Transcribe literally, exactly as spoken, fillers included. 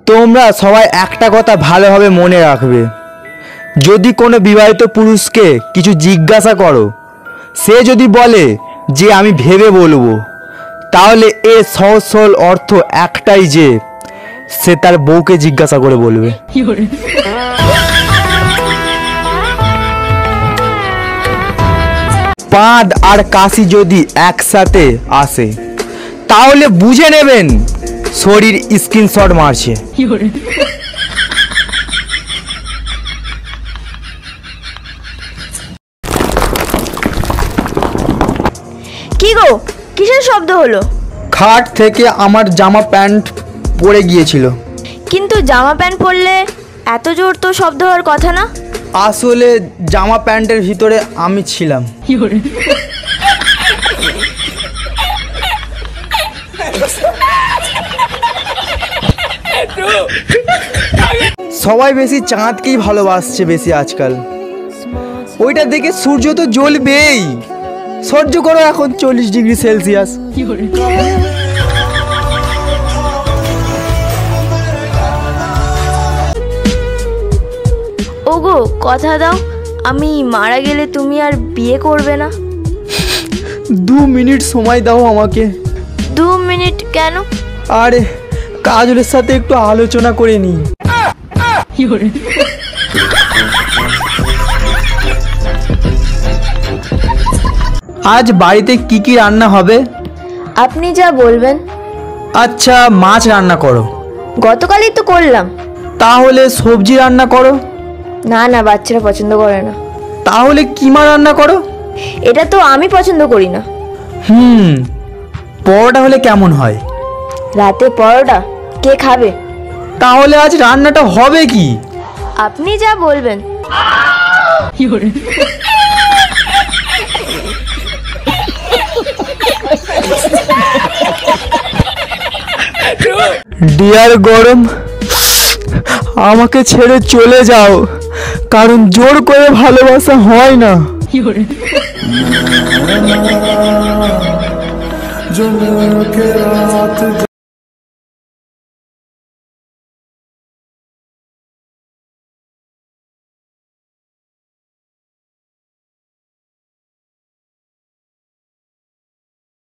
তোমরা সবাই একটা কথা ভালোভাবে মনে রাখবে, যদি কোনো বিবাহিত পুরুষকে কিছু জিজ্ঞাসা করো, সে যদি বলে যে আমি ভেবে বলবো, তাহলে এর সহজ সরল অর্থ একটাই যে সে তার বউকে জিজ্ঞাসা করে বলবে। পাদ আর কাশি যদি একসাথে আসে তাহলে বুঝে নেবেন শরীর স্ক্রিনশট মারছে। কি গো, কিসের শব্দ হলো? খাট থেকে আমার জামা প্যান্ট পড়ে গিয়েছিল। কিন্তু জামা প্যান্ট পরলে এত জোর তো শব্দ হওয়ার কথা না। আসলে জামা প্যান্টের ভিতরে আমি ছিলাম। সবাই বেশি চাঁদকেই ভালোবাসছে বেশি আজকাল। ওইটা দেখে সূর্য তো জ্বলবেই। সহ্য করো এখন চল্লিশ ডিগ্রি সেলসিয়াস। ওগো, কথা দাও, আমি মারা গেলে তুমি আর বিয়ে করবে না। দু মিনিট সময় দাও আমাকে। দু মিনিট কেন? আরে কাজলের সাথে একটু আলোচনা করে নি। আজ বাড়িতে কি কি রান্না হবে? আপনি যা বলবেন। আচ্ছা, মাছ রান্না করো। গতকালই তো করলাম। তাহলে সবজি রান্না করো। না না, বাচ্চারা পছন্দ করে না। তাহলে কিমা রান্না করো। এটা তো আমি পছন্দ করি না। হুম, পরোটা হলে কেমন হয়? রাতে পরোটা কে খাবে? তাহলে আজ রান্নাটা হবে কি? আপনি যা বলবেন। ডিয়ার গরম, আমাকে ছেড়ে চলে যাও, কারণ জোর করে ভালোবাসা হয় না।